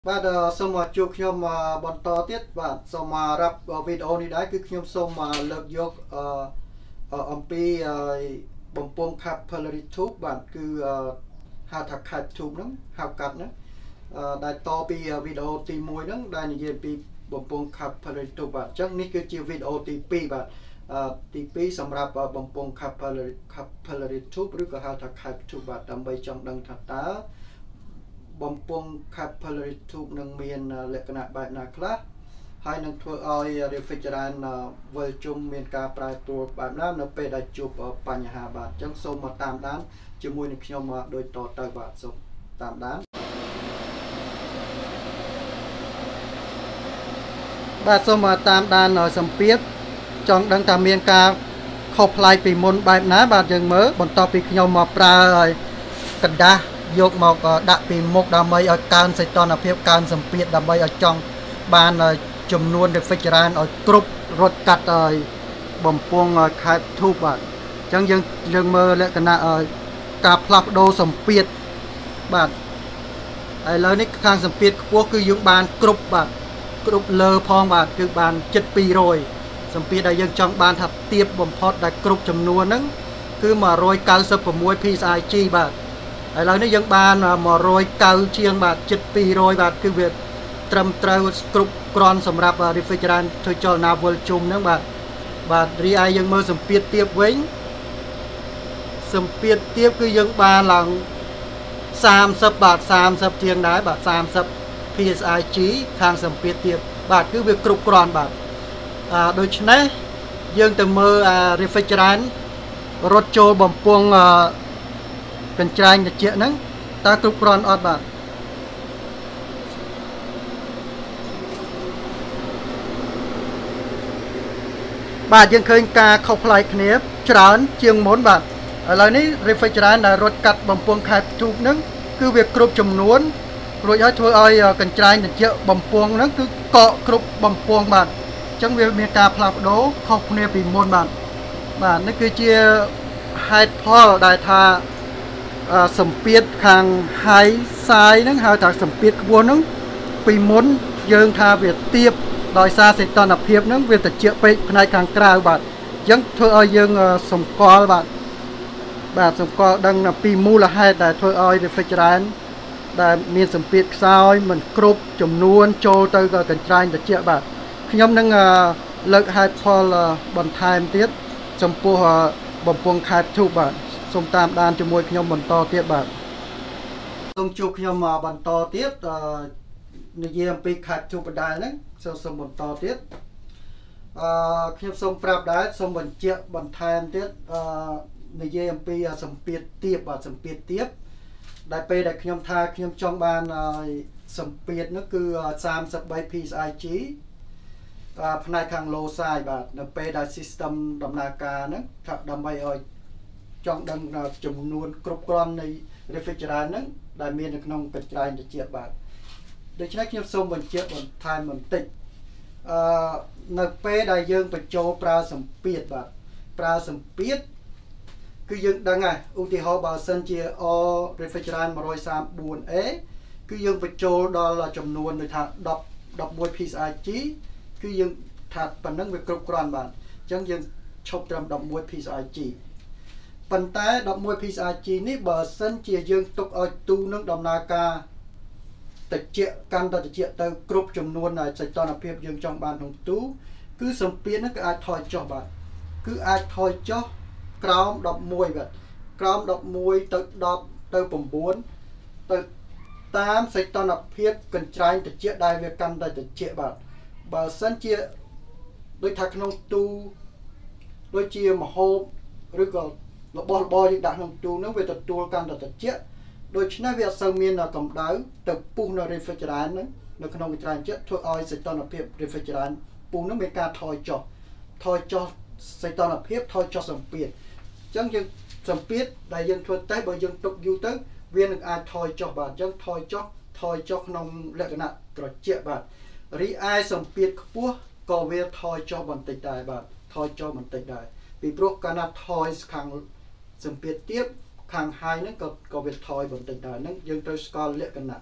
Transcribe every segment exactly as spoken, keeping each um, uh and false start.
បាទសូមជួបខ្ញុំបន្តទៀតបាទសូមរាប់វីដេអូនេះដែរគឺខ្ញុំសូមលើកយកអំពីបំពង់ capillary tube បាទគឺហៅថា cap tube ហ្នឹងហៅកាត់ហ្នឹងដែលតពីវីដេអូទីមួយហ្នឹងដែលនិយាយពីបំពង់ capillary tube បាទអញ្ចឹងនេះគឺជាវីដេអូទីពីរបាទទីពីរសម្រាប់បំពង់ capillary capillary tube ឬក៏ហៅថា cap tube បាទដើម្បីចង់ដឹងថាតើបំពង់ capillary tube នឹងមានលក្ខណៈបែបណាខ្លះហើយនឹងធ្វើឲ្យ refrigerant វិលជុំមានការប្រែប្រួលបែបណានៅពេលដែលជួបបញ្ហាបាទអញ្ចឹងសូមមកតាមដានជាមួយនឹងខ្ញុំដូចតទៅបាទសូមតាមដានបាទសូមមកតាមដានសម្ពាធចង់ដឹងថាមានការខុសប្លែកពីមុនបែបណាបាទយើងមើលបន្ទាប់ពីខ្ញុំមកប្រើឲ្យកណ្ដាស់យកមកដាក់ពីមុខដើម្បីឲ្យកើនសីតុណ្ហភាពកើនសម្ពាធដើម្បីឲ្យចង់បានចំនួន refrigerant ឲ្យគ្រប់រត់កាត់ឲ្យបំពង់ cap tube បាទអញ្ចឹងយើងយើងមើលលក្ខណៈការផ្លាស់ប្ដូរសម្ពាធបាទឥឡូវនេះខាងសម្ពាធខ្ពស់គឺយើងបានគ្រប់បាទគ្រប់លើផងបាទគឺបានជិតពីររយសម្ពាធដែលយើងចង់បានថាទាបបំផុតដែលគ្រប់ចំនួនហ្នឹងគឺមួយរយកៅសិប៦ psi បាទឥឡូវនេះយើងបានមួយរយเก้าជាងបាទជិតពីររយបាទគឺវាត្រឹមត្រូវគ្រប់គ្រាន់សម្រាប់ refrigerant ធ្វើចលនាវិលជុំហ្នឹងបាទបាទរីឯយើងមើលសម្ពាធទាបវិញសម្ពាធទាបគឺយើងបានឡើងសាមសិបបាទសាមសិបជាងដែរបាទសាមសិប psi ខាងសម្ពាធទាបបាទគឺវាគ្រប់គ្រាន់បាទអឺដូច្នេះយើងទៅមើល refrigerant រត់ចូលបំពង់កញ្ច្រែងត្រជាក់ហ្នឹងតើគ្រប់គ្រាន់អត់បាទបាទយើងឃើញការខុសប្លែកគ្នាច្រើនជាងមុនបាទឥឡូវនេះ refrigerant ដែលរត់កាត់បំពង់ cap tube ហ្នឹងគឺវាគ្រប់ចំនួនរួចហើយធ្វើឲ្យកញ្ច្រែងត្រជាក់បំពង់ហ្នឹងគឺកកគ្រប់បំពង់បាទអញ្ចឹងវាមានការផ្លាស់ប្ដូរខុសគ្នាពីមុនបាទបាទនេះគឺជាហេតុផលដែលថាសម្ពាធខាង high side ហ្នឹងហៅថាសម្ពាធខ្ពស់ហ្នឹងពីមុនយើងថាវាទាបដោយសារសីតុណ្ហភាពហ្នឹងវាត្រជាក់ពេកផ្នែកខាងក្រៅបាទអញ្ចឹងធ្វើឲ្យយើងសម្គាល់បាទបាទសម្គាល់ដឹងពីមូលហេតុដែលធ្វើឲ្យ refrigerant ដែលមានសម្ពាធខ្សោយមិនគ្រប់ចំនួនចូលទៅកញ្ច្រែងត្រជាក់បាទខ្ញុំនឹងលើកហេតុផលបន្ថែមទៀតចំពោះបំពង់ cap tube បាទសូមតាមដានជាមួយខ្ញុំបន្តទៀតបាទសូមជួបខ្ញុំបន្តទៀតនិយាយអំពី cap tube បណ្ដាលហ្នឹងសូមសូមបន្តទៀតអឺខ្ញុំសូមប្រាប់ដែរសូមបញ្ជាក់បន្ថែមទៀតអឺនិយាយអំពីសម្ពាធទាបបាទសម្ពាធទាបដែលពេលដែលខ្ញុំថាខ្ញុំចង់បានសម្ពាធនោះគឺសាមសិបបី psi ផ្នែកខាង low side បាទនៅពេលដែល system ដំណើរការហ្នឹងថាដើម្បីឲ្យចង់ដឹងចំនួនគ្រប់គ្រាន់នៃ refrigerant ហ្នឹងដែលមាននៅក្នុងកញ្ច្រែងត្រជាក់បាទដូច្នេះខ្ញុំសូមបញ្ជាក់បន្ថែមបន្តិចអឺនៅពេលដែលយើងបញ្ចូលប្រើសម្ពាធបាទប្រើសម្ពាធគឺយើងដឹងហើយឧទាហរណ៍បើសិនជា all refrigerant មួយសាមបួន A គឺយើងបញ្ចូលដល់ចំនួនដូចថាដប់ដប់មួយ psi គឺយើងថាប៉ុណ្ណឹងវាគ្រប់គ្រាន់បាទអញ្ចឹងយើងឈប់ត្រឹមដប់មួយ psi ប៉ុន្តែដប់មួយ psi នេះបើសិនជាយើងទុកឲ្យទូនឹងដំណើរការត្រជាក់កាន់តែត្រជាក់ទៅគ្រប់ចំនួនសីតុណ្ហភាពយើងចង់បានក្នុងទូគឺសម្ពាធហ្នឹងគឺអាចថយចុះបាទគឺអាចថយចុះក្រោមដប់មួយបាទក្រោមដប់មួយទៅដប់ទៅ៩ទៅតាមសីតុណ្ហភាពកញ្ច្រែងត្រជាក់ដែលវាកាន់តែត្រជាក់បាទបើសិនជាដូចថាក្នុងទូដូចជាមហូបឬក៏របស់របរយើងដាក់ក្នុងទូនោះវាទទួលកាន់តែត្រជាក់ដូច្នេះវាអត់សូវមានកម្ដៅទៅពុះនៅ refrigerant ហ្នឹងនៅក្នុងកញ្ច្រែងត្រជាក់ធ្វើឲ្យសីតុណ្ហភាព refrigerant ពុះនោះមានការថយចុះថយចុះសីតុណ្ហភាពថយចុះសម្ពាធអញ្ចឹងយើងសម្ពាធដែលយើងធ្វើតេស្តបើយើងទុកយូរទៅវានឹងអាចថយចុះបាទអញ្ចឹងថយចុះថយចុះក្នុងលក្ខណៈត្រជាក់បាទរីឯសម្ពាធខ្ពស់ក៏វាថយចុះបន្តិចដែរបាទថយចុះបន្តិចដែរពីព្រោះកាលណាថយខាងសម្ពាធទាបខាង high ហ្នឹងក៏ក៏វាថយបន្តិចដែរហ្នឹងយើងត្រូវស្គាល់លក្ខណៈបាទ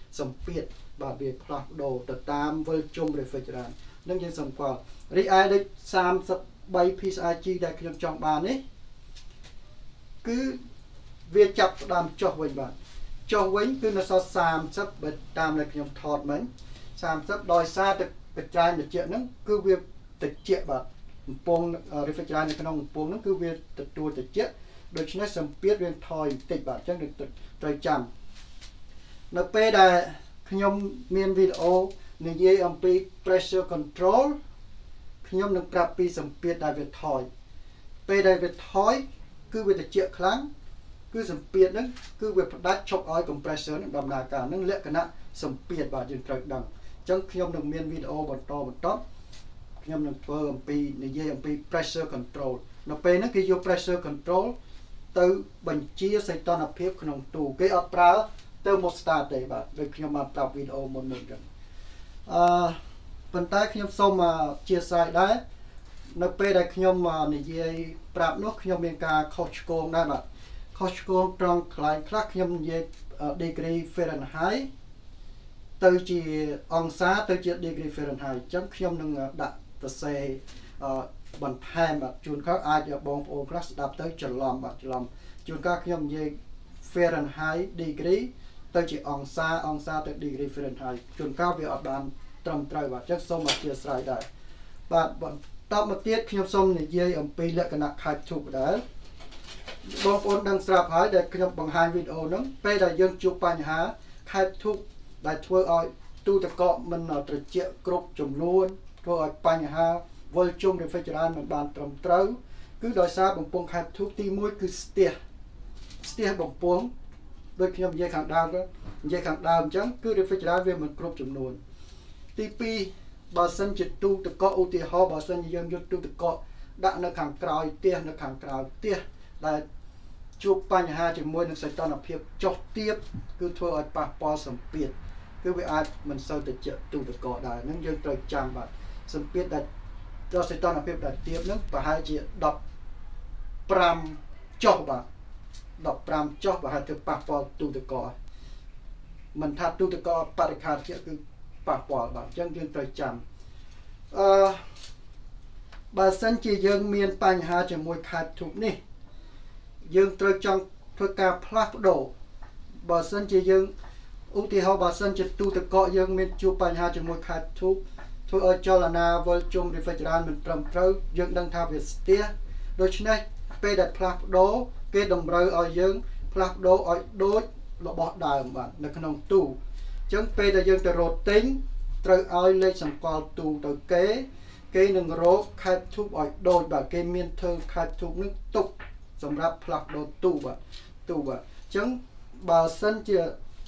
សម្ពាធបាទវាផ្លាស់ប្ដូរទៅតាមវិលជុំ refrigerant នឹងយើងសម្គាល់រីឯដូចសាមសិបបី พี เอส ไอ จี ដែលខ្ញុំចង់បាននេះគឺវាចាប់ផ្ដើមចុះវិញបាទចុះវិញគឺនៅសល់សាមសិបបើតាមដែលខ្ញុំថតមិញសាមសិបដោយសារទឹកបច្ច័យត្រជាក់ហ្នឹងគឺវាត្រជាក់បាទកំពង់ refrigerant នៅក្នុងកំពង់ហ្នឹងគឺវាទទួលត្រជាក់ដូច្នេះសម្ពាធវាថយបន្តិចបាទអញ្ចឹងត្រូវចាំនៅពេលដែលខ្ញុំមានវីដេអូនិយាយអំពី pressure control ខ្ញុំនឹងប្រាប់ពីសម្ពាធដែលវាថយពេលដែលវាថយគឺវាត្រជាក់ខ្លាំងគឺសម្ពាធហ្នឹងគឺវាផ្ដាច់ឈប់ឲ្យ compressor នឹងដំណើរការហ្នឹងលក្ខណៈសម្ពាធបាទយើងត្រូវដឹងអញ្ចឹងខ្ញុំនឹងមានវីដេអូបន្តបន្តខ្ញុំនឹងធ្វើអំពីនិយាយអំពី pressure control នៅពេលហ្នឹងគេយក pressure control ទៅបញ្ជាសីតុណ្ហភាពក្នុងទូគេអត់ប្រើ thermostat ទេបាទដូចខ្ញុំបានប្រាប់វីដេអូមុនមុនអញ្ចឹងអឺប៉ុន្តែខ្ញុំសូមអធិស្ឋានដែរនៅពេលដែលខ្ញុំនិយាយប្រាប់នោះខ្ញុំមានការខុសឆ្គងដែរបាទខុសឆ្គងត្រង់កន្លែងខ្លះខ្ញុំនិយាយ degree Fahrenheit ទៅជាអង្សាទៅជា degree Fahrenheit អញ្ចឹងខ្ញុំនឹងដាក់សរសេរបន្ថែមបាទជួនកាលអាចបងប្អូនខ្លះស្ដាប់ទៅច្រឡំបាទច្រឡំជួនកាលខ្ញុំនិយាយ Fahrenheit degree ទៅជាអង្សាអង្សាទៅ degree Fahrenheit ជួនកាលវាអត់បានត្រឹមត្រូវបាទអញ្ចឹងសូមអធិស្ឋានដែរបាទបន្តមកទៀតខ្ញុំសូមនិយាយអំពីលក្ខណៈខែបធូបដែរបងប្អូនដឹងស្រាប់ហើយដែលខ្ញុំបង្ហាញវីដេអូហ្នឹងពេលដែលយើងជួបបញ្ហាខែបធូបដែលធ្វើឲ្យទូទឹកកកមិនត្រជាក់គ្រប់ចំនួនធ្វើឲ្យបញ្ហាវិលជុំ refrigerant មិនបានត្រឹមត្រូវគឺដោយសារបំពង់ខែបធូបទីមួយគឺស្ទះស្ទះបំពង់ដូចខ្ញុំនិយាយខាងដើមទៅនិយាយខាងដើមអញ្ចឹងគឺ refrigerant វាមិនគ្រប់ចំនួនទីពីរបើសិនជាទូទឹកកកឧទាហរណ៍បើសិនជាយើងយកទូទឹកកកដាក់នៅខាងក្រោយផ្ទះនៅខាងក្រោយផ្ទះដែលជួបបញ្ហាជាមួយនឹងសីតុណ្ហភាពចុះទាបគឺធ្វើឲ្យប៉ះពាល់សម្ពាធគឺវាអាចមិនសូវទៅជាទូទឹកកកដែរហ្នឹងយើងត្រូវចាំបាទសម្ពាធដែលដល់សីតុណ្ហភាពដែលទាបហ្នឹងប្រហែលជាដប់ប្រាំចុះបាទដប់ប្រាំចុះប្រហែលទៅប៉ះពាល់ទូទឹកកកមិនថាទូទឹកកកបរិក្ខារជាគឺប៉ះពាល់បាទអញ្ចឹងយើងត្រូវចាំអឺបើសិនជាយើងមានបញ្ហាជាមួយខែបធូបនេះយើងត្រូវចង់ធ្វើការផ្លាស់ប្ដូរបើសិនជាយើងឧទាហរណ៍បើសិនជាទូទឹកកកយើងមានជួបបញ្ហាជាមួយខែបធូបធ្វើឲ្យចលនាវិលជុំ refrigerant មិនត្រឹមត្រូវយើងដឹងថាវាស្ទះដូច្នេះពេលដែលផ្លាស់ប្ដូរគេតម្រូវឲ្យយើងផ្លាស់ប្ដូរឲ្យដូចរបស់ដើមបាទនៅក្នុងទូអញ្ចឹងពេលដែលយើងទៅរកទិញត្រូវឲ្យលេខសម្គាល់ទូទៅគេគេនឹងរកខែបធូបឲ្យដូចបាទគេមានធ្វើខែបធូបនឹងទុកសម្រាប់ផ្លាស់ប្ដូរទូបាទទូបាទអញ្ចឹងបើសិនជា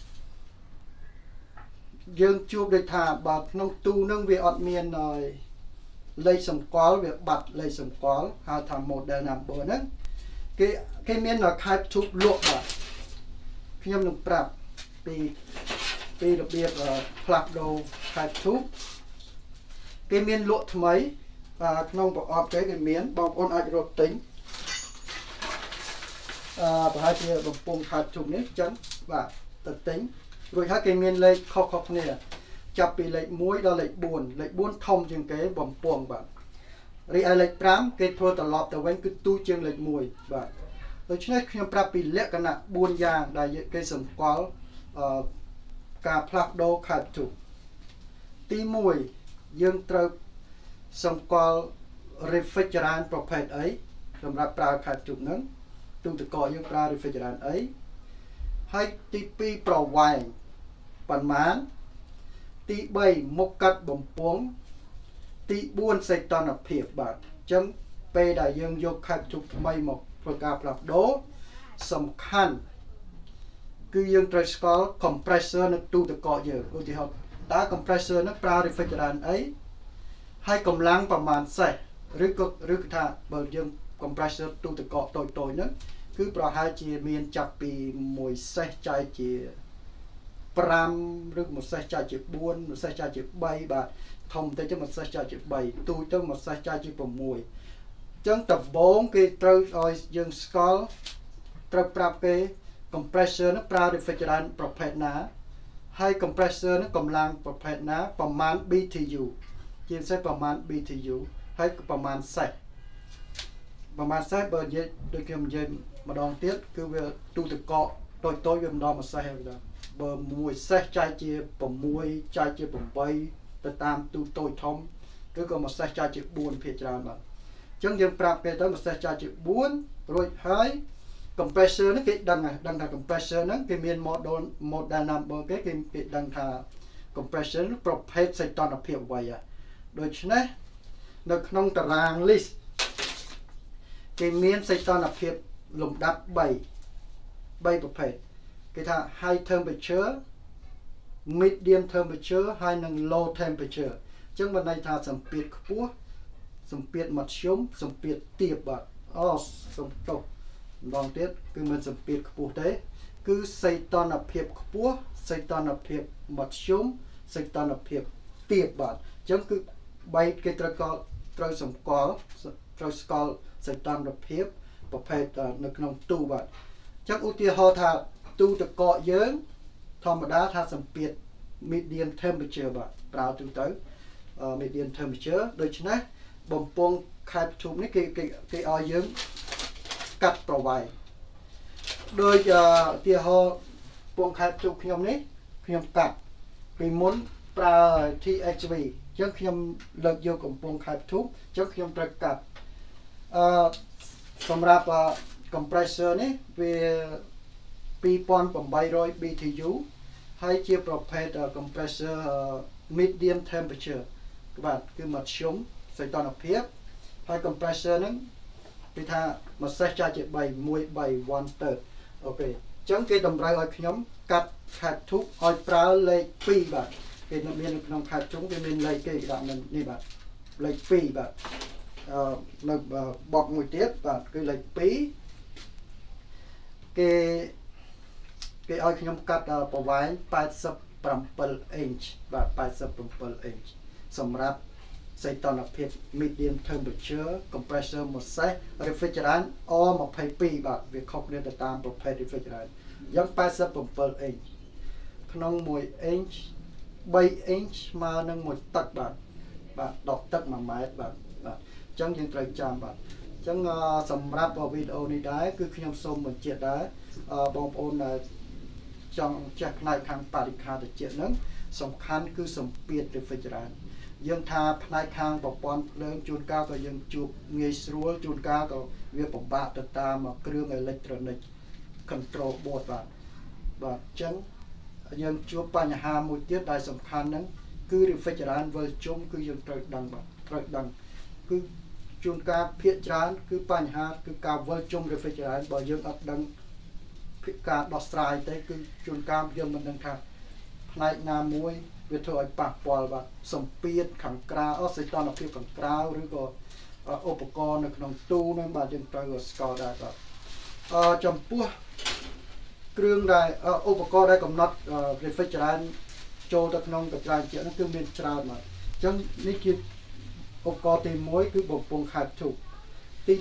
យើងជួបដូចថាបើក្នុងទូនឹងវាអត់មានលេខសម្គាល់វាបាត់លេខសម្គាល់ហៅថា model number ហ្នឹងគេគេមានខែបធូបលក់បាទខ្ញុំនឹងប្រាប់ពីពីរបៀបផ្លាស់ប្ដូរខែបធូបគេមានលក់ថ្មីក្នុងប្រអប់គេគេមានបងប្អូនអាចរកទិញអឺប្រហែលជាបំពង់ខែបធូបនេះអញ្ចឹងបាទទៅទិញរួចហើយគេមានលេខខុសៗគ្នាចាប់ពីលេខមួយដល់លេខបួនលេខបួនធំជាងគេបំពង់បាទរីឯលេខប្រាំគេធ្វើត្រឡប់ទៅវិញគឺទូជាងលេខមួយបាទដូច្នេះខ្ញុំប្រាប់ពីលក្ខណៈបួនយ៉ាងដែលគេសម្គាល់អឺការផ្លាស់ប្ដូរខែបធូបទីមួយយើងត្រូវសម្គាល់ refrigerant ប្រភេទអីសម្រាប់ប្រើខែបធូបហ្នឹងទូទឹកកកយើងប្រើ refrigerant អីហើយទីពីរប្រវែងប៉ុន្មានទីបីមុខកាត់បំពង់ទីបួនសីតុណ្ហភាពបាទអញ្ចឹងពេលដែលយើងយកខែបធូបថ្មីមកធ្វើការផ្លាស់ប្ដូរសំខាន់គឺយើងត្រូវស្គាល់ compressor នៅទូទឹកកកយើងឧទាហរណ៍តើ compressor ហ្នឹងប្រើ refrigerant អីហើយកម្លាំងប្រមាណសេសឬក៏ឬក៏ថាបើយើង compressor ទូទឹកកកតូចតូចហ្នឹងគឺប្រហែលជាមានចាប់ពីមួយសេសចែកជាប្រាំឬមួយសេសចែកជាបួនមួយសេសចែកជាបីបាទធំទៅទៅមួយសេសចែកជាបីទូចទៅមួយសេសចែកជា៦អញ្ចឹងដំបូងគេត្រូវឲ្យយើងស្គាល់ត្រូវប្រាប់គេ compressor នោះប្រើ refrigerant ប្រភេទណាហให้ compressor นั้นกำลังประเภทนะประมาณ บี ที ยู ជាងសេប្រមាណ บี ที ยู ហើយប្រមាណសេប្រមាណសេបើនិយាយដូចខ្ញុំនិយាយម្ដងទៀតគឺវាទូទឹកកកតូចតូចវាម្ដងមួយសេហើយបាទបើមួយសេចែកជា6ចែកជា8ទៅតាមទូតូចធំឬក៏មួយសេចែកជា4ភាគច្រើនបាទអញ្ចឹងយើងប្រាប់គេទៅមួយសេចែកជា4រួចហើយ compressor នេះគេដឹងហើយដឹងថា compressor ហ្នឹងគេមាន model model number គេគេគេដឹងថា compressor នេះប្រភេទសីតុណ្ហភាពអ្វីហ่ะដូច្នេះនៅក្នុងតារាង list គេមានសីតុណ្ហភាពលំដាប់3 3ប្រភេទគេថា high temperature medium temperature ហើយនិង low temperature អញ្ចឹងបានន័យថាសម្ពាធខ្ពស់សម្ពាធមធ្យមសម្ពាធទាបបាទអូសំទោសម្ដងទៀតគឺមិនសម្ពាធខ្ពស់ទេគឺសីតុណ្ហភាពខ្ពស់សីតុណ្ហភាពមធ្យមសីតុណ្ហភាពទាបបាទអញ្ចឹងគឺបីគេត្រូវក៏ត្រូវសម្គាល់ត្រូវស្គាល់សីតុណ្ហភាពប្រភេទនៅក្នុងទូបាទអញ្ចឹងឧទាហរណ៍ថាទូទឹកកកយើងធម្មតាថាសម្ពាធ medium temperature បាទប្រើទូទៅ medium temperature ដូច្នេះបំពង់ខែបជុំនេះគេគេគេឲ្យយើងកាត់ប្រវាយដោយឧទាហរណ៍ពងខែបជុំខ្ញុំនេះខ្ញុំកាត់ពីមុនប្រើ ที เอช วี អញ្ចឹងខ្ញុំលើកយកកំពង់ខែបជុំអញ្ចឹងខ្ញុំត្រូវកាត់អឺសម្រាប់ compressor នេះវា2800 บี ที ยู ហើយជាប្រភេទ compressor medium temperature បាទគឺមធ្យមសីតុណ្ហភាពហើយ compressor ហ្នឹងគេថាមួយសេះចាស់ជា3 1 3 one third អូខេអញ្ចឹងគេតម្រូវឲ្យខ្ញុំកាត់ខែបធុកឲ្យប្រើលេខ2បាទគេនៅមាននៅក្នុងខែបជុំគេមានលេខគេដាក់មិននេះបាទលេខ2បាទអឺនៅបកមួយទៀតបាទគឺលេខ2គេគេឲ្យខ្ញុំកាត់ប្រវែង87 inch បាទ87 inch សម្រាប់សីតុណ្ហភាព medium temperature compressor មួយសេះ refrigerant អ ยี่สิบสอง បាទវាខុសគ្នាទៅតាមប្រភេទ refrigerant អញ្ចឹង87 inch ក្នុង1 inch 3 inch ស្មើនឹង1ទឹកបាទបាទដកទឹក1ម៉ែត្របាទបាទអញ្ចឹងយើងត្រូវចាំបាទអញ្ចឹងសម្រាប់វីដេអូនេះដែរគឺខ្ញុំសូមបញ្ជាក់ដែរបងប្អូនដែលចង់ចេះផ្នែកខាងបរិក្ខារត្រជាក់ហ្នឹងសំខាន់គឺសម្ពាធ refrigerant យើងថាផ្នែកខាងប្រព័ន្ធភ្លើងជួនកាលក៏យើងជួបងាយស្រួលជួនកាលក៏វាពិបាកទៅតាមគ្រឿងអេឡិចត្រូនិក control board បាទបាទអញ្ចឹងយើងជួបបញ្ហាមួយទៀតដែលសំខាន់ហ្នឹងគឺ refrigerant វិលជុំគឺយើងត្រូវដឹងបាទត្រូវដឹងគឺជួនកាលភាគច្រើនគឺបញ្ហាគឺការវិលជុំ refrigerant បើយើងអត់ដឹងការដោះស្រាយទេគឺជួនកាលយើងមិនដឹងថាផ្នែកណាមួយវាធ្វើឲ្យប៉ះពាល់បាទសម្ពាធខាងក្រៅអសីតុណ្ហភាពខាងក្រៅឬក៏ឧបករណ៍នៅក្នុងទូហ្នឹងបាទយើងត្រូវស្គាល់ដែរបាទអឺចំពោះគ្រឿងដែលឧបករណ៍ដែលកំណត់ refrigerant ចូលទៅក្នុងកញ្ច្រែងជែកហ្នឹងគឺមានច្រើនបាទអញ្ចឹងនេះជាឧបករណ៍ទី1គឺបំពង់ខែបធុកទី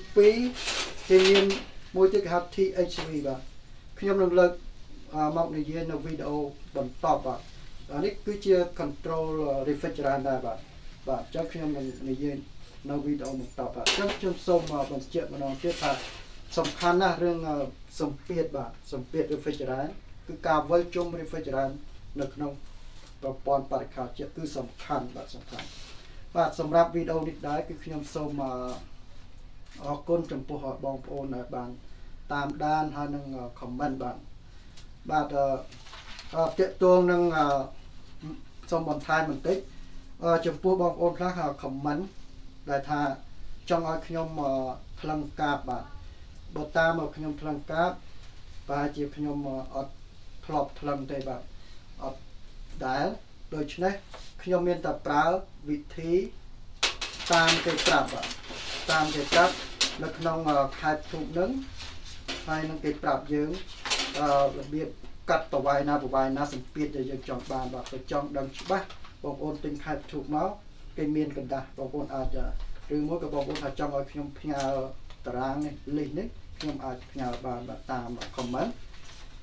2គេមានមួយទៀតគេហៅ ที เอช วี បាទខ្ញុំនឹងលើកមកនិយាយនៅវីដេអូបន្តបាទនេះគឺជា control refrigerant ដែរបាទបាទអញ្ចឹងខ្ញុំនឹងនិយាយនៅវីដេអូបន្តបាទអញ្ចឹងខ្ញុំសូមបញ្ជាក់ម្ដងទៀតថាសំខាន់ណាស់រឿងសម្ពាធបាទសម្ពាធ refrigerant គឺការវិលជុំ refrigerant នៅក្នុងប្រព័ន្ធបរិក្ខារជាតិគឺសំខាន់បាទសំខាន់បាទសម្រាប់វីដេអូនេះដែរគឺខ្ញុំសូមអរគុណចំពោះបងប្អូនដែលបានតាមដានហើយនឹង comment បាទបាទអឺតេតងនឹងសូមបន្ថែមបន្តិចចំពោះបងប្អូនខ្លះ comment ដែលថាចង់ឲ្យខ្ញុំថ្លឹងកាបបាទបើតាមមកខ្ញុំថ្លឹងកាបប្រហែលជាខ្ញុំអត់ធ្លាប់ថ្លឹងទេបាទអត់ដែលដូច្នេះខ្ញុំមានតែប្រើវិធីតាមគេប្រាប់បាទតាមគេប្រាប់នៅក្នុងខែបធូបនឹងហើយនឹងគេប្រាប់យើងរបៀបកាត់ប្រវាយណាប្រវាយណាសម្ពាធដែលយើងចង់បានបាទបើចង់ដឹងច្បាស់បងប្អូនទិញខែបធូបមកគេមានកណ្ដាស់បងប្អូនអាចឬមួយក៏បងប្អូនថាចង់ឲ្យខ្ញុំផ្ញើតារាងនេះលីសនេះខ្ញុំអាចផ្ញើបានបាទតាម comment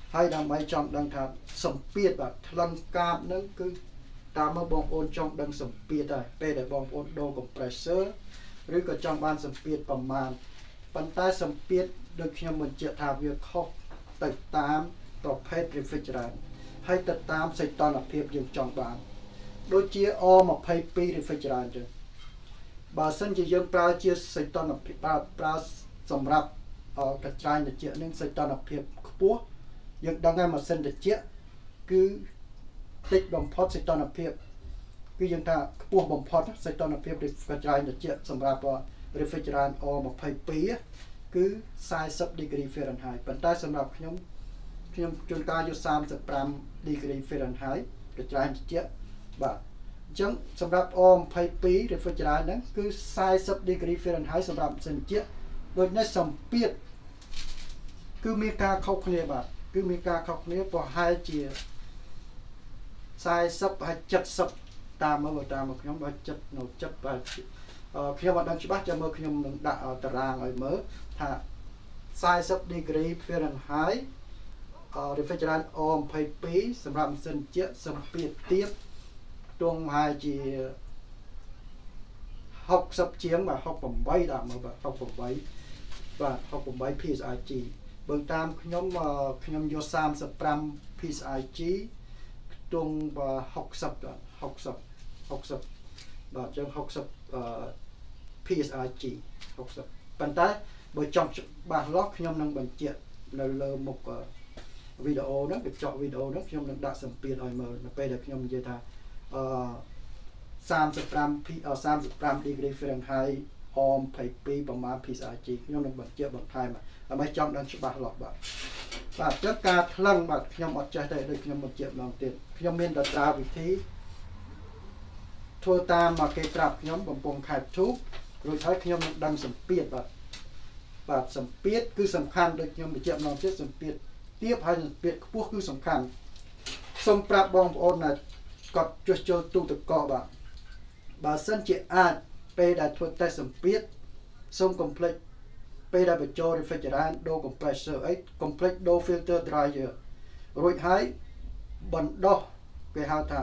ហើយដើម្បីចង់ដឹងថាសម្ពាធបាទថ្លឹងកាបហ្នឹងគឺតាមមកបងប្អូនចង់ដឹងសម្ពាធដែរពេលដែលបងប្អូនដូរ compressor ឬក៏ចង់បានសម្ពាធប្រមាណប៉ុន្តែសម្ពាធដូចខ្ញុំបញ្ជាក់ថាវាខុសទៅតាមប្រភេទ refrigerant ហើយទៅតាមសីតុណ្ហភាពយើងចង់បានដូចជា អ ยี่สิบสอง refrigerant ចឹងបើសិនជាយើងប្រើជាសីតុណ្ហភាពប្រើសម្រាប់កញ្ច្រែងត្រជាក់នឹងសីតុណ្ហភាពខ្ពស់យើងដឹងហើយម៉ាស៊ីនត្រជាក់គឺតិចបំផុតសីតុណ្ហភាពគឺយើងថាខ្ពស់បំផុតសីតុណ្ហភាពកញ្ច្រែងត្រជាក់សម្រាប់ refrigerant អ ยี่สิบสอง គឺ forty degree Fahrenheit ប៉ុន្តែសម្រាប់ខ្ញុំខ្ញុំជួនកាលយកthirty-five degree Fahrenheit កញ្ច្រែងត្រជាក់បាទអញ្ចឹងសម្រាប់ អ ยี่สิบสอง refrigerant ហ្នឹងគឺforty degree Fahrenheit សម្រាប់ម៉ាស៊ីនត្រជាក់ដូចនេះសម្ពាធគឺមានការខុសគ្នាបាទគឺមានការខុសគ្នាប្រហែលជាfortyហើយseventyតាមមើលតាមមកខ្ញុំបើចិត្តនៅចិត្តបាទខ្ញុំអត់ដឹងច្បាស់ចាំមើលខ្ញុំនឹងដាក់តារាងឲ្យមើលថាforty degree Fahrenheit refrigerant អ ยี่สิบสอง សម្រាប់ម៉ាស៊ីនត្រជាក់សម្ពាធទាបទងប្រហែលជាsixtyជាងបាទsixty-eightដាក់មើលបាទsixty-eightបាទsixty-eight พี เอส ไอ จี បើតាមខ្ញុំខ្ញុំយកthirty-five พี เอส ไอ จี ទងsixtyបាទsixty sixtyបាទចឹងsixty พี เอส ไอ จี sixtyប៉ុន្តែបើចង់ច្បាស់លាស់ខ្ញុំនឹងបញ្ជាក់នៅលើមុខវីដេអូហ្នឹងកញ្ចក់វីដេអូហ្នឹងខ្ញុំនឹងដាក់សម្ពាធឲ្យមើលនៅពេលដែលខ្ញុំនិយាយថាអឺthirty-five 35 degree Fahrenheit អ ยี่สิบสอง ប្រមាណ พี เอส ไอ จี ខ្ញុំនឹងបញ្ជាក់បន្ថែមដើម្បីចង់ដឹងច្បាស់លាស់បាទបាទចឹងការថ្លឹងបាទខ្ញុំអត់ចេះទេដូចខ្ញុំបញ្ជាក់ម្ដងទៀតខ្ញុំមានតែត្រាវិធីធ្វើតាមមកគេប្រាប់ខ្ញុំកំពុងខេត្តធូបរួចហើយខ្ញុំនឹងដឹងសម្ពាធបាទបាទសម្ពាធគឺសំខាន់ដូចខ្ញុំបញ្ជាក់ម្ដងទៀតសម្ពាធទាបហើយសម្ពាធខ្ពស់គឺសំខាន់សូមប្រាប់បងប្អូនណាគាត់ចុះចូលទូទឹកកកបាទបើសិនជាអាចពេលដែលធ្វើតេស្តសម្ពាធសូមកុំភ្លេចពេលដែលបញ្ចូល refrigerant ដូរ compressor អីកុំភ្លេចដូរ filter dryer រួចហើយបណ្ដោះគេហៅថា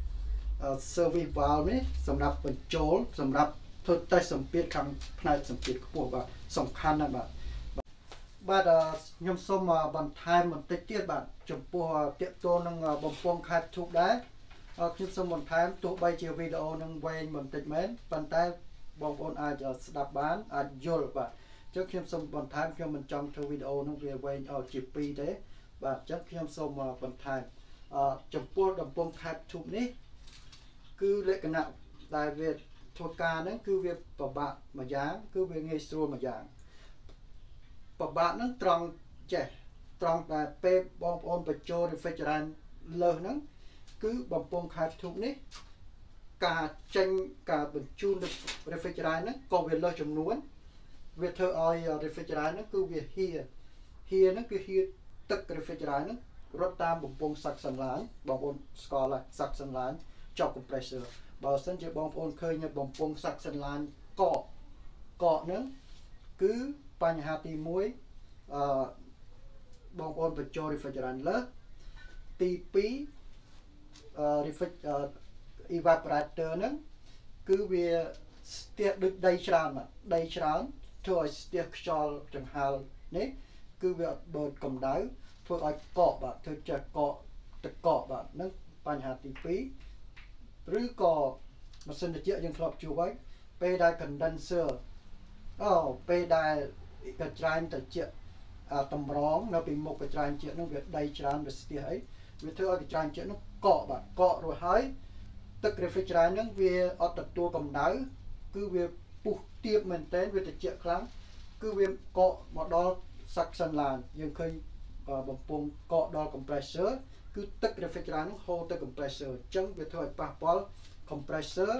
service valve នេះសម្រាប់បញ្ចូលសម្រាប់ធ្វើតេស្តសម្ពាធខាងផ្នែកសម្ពាធខ្ពស់បាទសំខាន់ណាស់បាទបាទខ្ញុំសូមបន្ថែមបន្តិចទៀតបាទចំពោះទាក់ទងនឹងបំពង់ខេត្តធូបដែរខ្ញុំសូមបន្ថែមទោះបីជាវីដេអូនឹងវែងបន្តិចមែនប៉ុន្តែបងប្អូនអាចស្ដាប់បានអាចយល់បាទអញ្ចឹងខ្ញុំសូមបន្ថែមខ្ញុំមិនចង់ធ្វើវីដេអូនឹងវាវែងឲ្យជាពីរទេបាទអញ្ចឹងខ្ញុំសូមបន្ថែមចំពោះបំពង់ខេត្តធូបនេះគឺលក្ខណៈដែលវាធ្វើការហ្នឹងគឺវាពិបាកម្យ៉ាងគឺវាងាយស្រួលម្យ៉ាងពិបាកហ្នឹងត្រង់ចេះត្រង់តែពេលបងប្អូនបញ្ចូល refrigerant លើសហ្នឹងគឺបំពង់ខេត្តធូបនេះការចេញការបញ្ជូន refrigerant ហ្នឹងក៏វាលើសចំនួនវាធ្វើឲ្យ refrigerant ហ្នឹងគឺវាហៀហៀហ្នឹងគឺហៀទឹក refrigerant ហ្នឹងរត់តាមបំពង់ suction line បងប្អូនស្គាល់ហើយ suction line ចប់ compressor បើសិនជាបងប្អូនឃើញបំពង់ suction line កកកកហ្នឹងគឺបញ្ហាទីoneអឺបងប្អូនបញ្ចូល refrigerant លើសទីtwoអឺ refrigerant evaporator ហ្នឹងគឺវាស្ទះដូចដីច្រើនដីច្រើនធ្វើឲ្យស្ទះខ្យល់ចង្ហើមនេះគឺវាអត់បើកកម្ដៅធ្វើឲ្យកកបាទធ្វើចេះកកទឹកកកបាទហ្នឹងបញ្ហាទីtwoឬក៏ម៉ាស៊ីនត្រជាក់យើងធ្លាប់ជួបហើយពេលដែល condenser អូពេលដែលកញ្ច្រែងត្រជាក់តម្រងនៅពីមុខកញ្ច្រែងត្រជាក់ហ្នឹងវាដីច្រើនវាស្ទះអីវាធ្វើឲ្យកញ្ច្រែងត្រជាក់ហ្នឹងកកបាទកករួចហើយទឹក refrigerant ហ្នឹងវាអត់ទទួលកម្ដៅគឺវាពុះទាបមែនទែនវាត្រជាក់ខ្លាំងគឺវាកកមកដល់ suction line យើងឃើញបំពង់កកដល់ compressor គឺទឹក refrigerant ហ្នឹងហូរទៅ compressor អញ្ចឹងវាធ្វើឲ្យប៉ះពាល់ compressor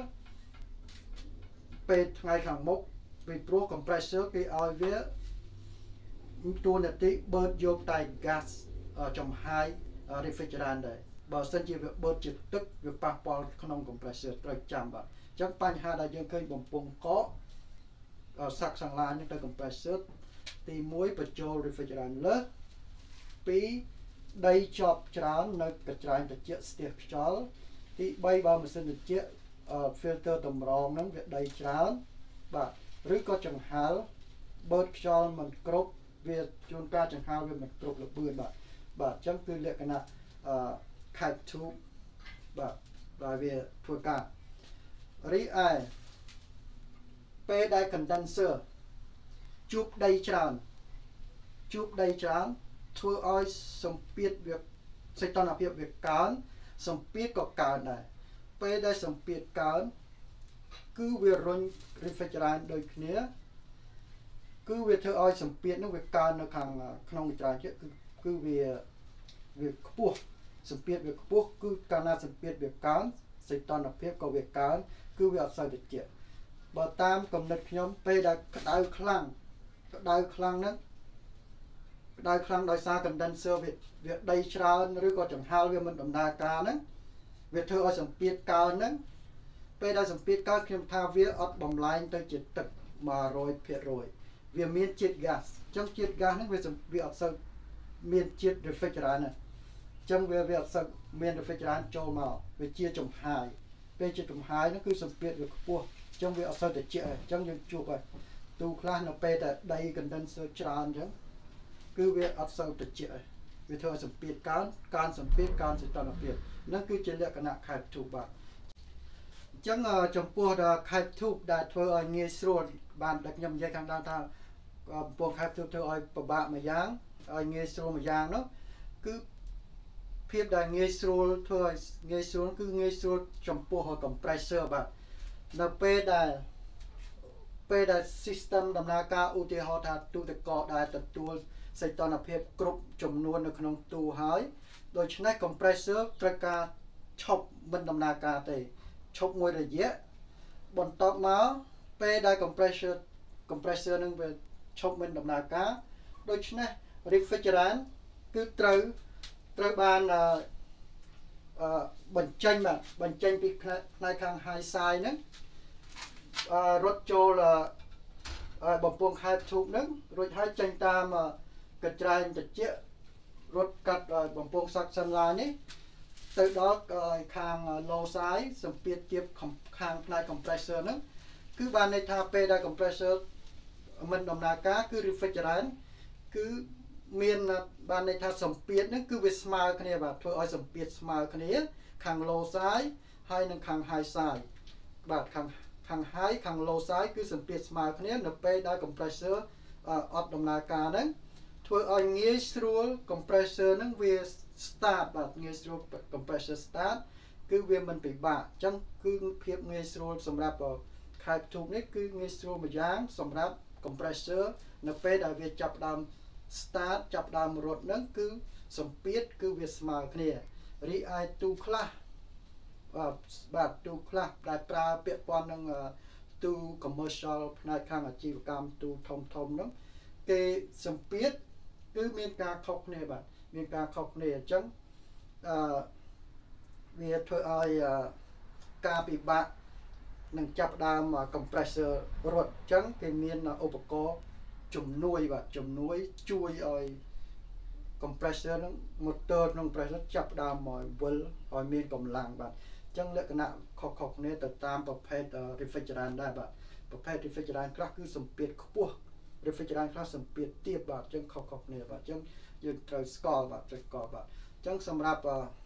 ពេលថ្ងៃខាងមុខពីព្រោះ compressor គេឲ្យវាតួនាទីបឺតយកតែ gas ចំហាយ refrigerant ដែរបើសិនជាវាបឺតជាទឹកវាប៉ះពាល់ក្នុង compressor ត្រូវចាំបាទអញ្ចឹងបញ្ហាដែលយើងឃើញបំពង់កក suction line ទៅ compressor ទីoneបញ្ចូល refrigerant លើសtwo đầy chọc trán nơi cái trái để chia stick chó thì bay vào một sân để chia filter tầm rong nắng việc đầy trán và rưỡi có chẳng hal bớt cho mình crop việc chúng ta chẳng hal việc mình crop là bươn bạn và trong tư liệu cái nào khai thu và và về thua cả rí ai pe đai condenser chụp đầy tràn chụp đầy tràn thua oi sầm piết việc xây toàn là việc việc cán sầm piết có cán này pe đai sầm piết cán cứ việc run refrigerant đôi kia cứ việc thưa oi sầm piết nó việc cán nó càng không tràn chứ cứ cứ việc việc buộc sầm piết việc buộc cứ cán là sầm piết việc cán xây toàn là việc có việc cán cứ việc sai được chuyện bà tam cầm lịch nhóm pe đai đai khăng đai khăng đó đai khăng đai xa condenser việc việc đầy tràn rồi có chẳng hao việc mình đầm đa cá đó việc thưa oi sầm piết cao đó pe đai sầm piết cao khi tha việc ở bầm lái tới chết tật mà rồi phiệt rồi việc miên chết gas trong chết gas nó việc việc ở sân miên chết refrigerant này trong việc việc sân miên refrigerant cho màu việc chia trồng hài pe chia trồng hài nó cứ sầm piết việc cua trong việc ở sân để chia trong những chuột rồi tu class nó pe tại đây condenser tràn chứ cứ việc ở sân để chia việc thưa sầm piết cán can sầm piết can sẽ toàn là piết nó cứ chia lệ cái nặng khai thủ bạc chẳng trong pua đã khai thúc đã thưa ở nghe sôi bàn đặt nhầm dây khang đa ta pua khai thúc thưa ở bạ mà giang ở nghe sôi mà giang nó cứ phiếp đã nghe sôi thưa nghe sôi cứ nghe sôi trong pua họ compressor bạn là pe đã pe đã system đầm na ca u tê họ thà tu tê cọ đã tập tu xây toàn là phiếp group chấm luôn đượcក្នុងtuហើយโดยฉะนั้น compressor ត្រូវការឈប់មិនដំណើរការទេឈប់មួយរយៈបន្ទាប់មកពេលដែល compressor compressor នឹងវាឈប់មិនដំណើរការដូច្នេះ refrigerant គឺត្រូវត្រូវបានអឺបញ្ចេញបាទបញ្ចេញពីផ្នែកខាង high side ហ្នឹងអឺរត់ចូលបំពង់ខែធូបហ្នឹងរួចហើយចេញតាមកញ្ច្រែងត្រជាក់រត់កាត់បំពង់ suction line នេះទៅដល់ខាង low side សម្ពាធទាបខាងផ្នែក compressor ហ្នឹងគឺបានន័យថាពេលដែល compressor មិនដំណើរការគឺ refrigerant គឺមានបានន័យថាសម្ពាធហ្នឹងគឺវាស្មើគ្នាបាទធ្វើឲ្យសម្ពាធស្មើគ្នាខាង low side ហើយនិងខាង high side បាទខាងខាង high ខាង low side គឺសម្ពាធស្មើគ្នានៅពេលដែល compressor អត់ដំណើរការហ្នឹងធ្វើឲ្យងាយស្រួល compressor ហ្នឹងវា start បាទងាយស្រួល compressor start គឺវាមិនពិបាកអញ្ចឹងគឺភាពងាយស្រួលសម្រាប់ខែធូបនេះគឺងាយស្រួលមួយយ៉ាងសម្រាប់ compressor នៅពេលដែលវាចាប់ដើម start ចាប់ដើមរត់ហ្នឹងគឺសម្ពាធគឺវាស្មើគ្នារីឯទូខ្លះបាទទូខ្លះដែលប្រើពាក្យពន្ធនឹងទូ commercial ផ្នែកខាងអាជីវកម្មទូធំធំហ្នឹងគេសម្ពាធគឺមានការខុសគ្នាបាទមានការខុសគ្នាអញ្ចឹងអឺវាធ្វើឲ្យការពិបាកនឹងចាប់ដើម compressor រត់អញ្ចឹងគេមានឧបករណ៍ជំនួយបាទជំនួយជួយឲ្យ compressor ហ្នឹង motor ក្នុង compressor ចាប់ដើមមកវិលឲ្យមានកម្លាំងបាទអញ្ចឹងលក្ខណៈខុសៗគ្នាទៅតាមប្រភេទ refrigerant ដែរបាទប្រភេទ refrigerant ខ្លះគឺសម្ពាធខ្ពស់ refrigerant ខ្លះសម្ពាធទាបបាទអញ្ចឹងខុសៗគ្នាបាទអញ្ចឹងយើងត្រូវស្គាល់បាទត្រូវស្គាល់បាទអញ្ចឹងសម្រាប់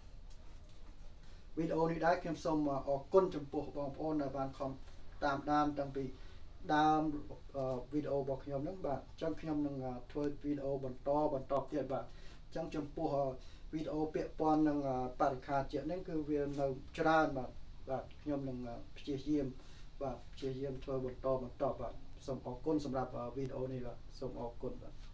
វីដេអូនេះដែរខ្ញុំសូមអរគុណចំពោះបងប្អូនដែលបានខំតាមដានតាំងពីដើមវីដេអូរបស់ខ្ញុំហ្នឹងបាទអញ្ចឹងខ្ញុំនឹងធ្វើវីដេអូបន្តបន្តទៀតបាទអញ្ចឹងចំពោះវីដេអូពាក់ព័ន្ធនឹងបរិក្ខារជាតិហ្នឹងគឺវានៅច្រើនបាទបាទខ្ញុំនឹងព្យាយាមបាទព្យាយាមធ្វើបន្តបន្តបាទសូមអរគុណសម្រាប់វីដេអូនេះបាទសូមអរគុណបាទ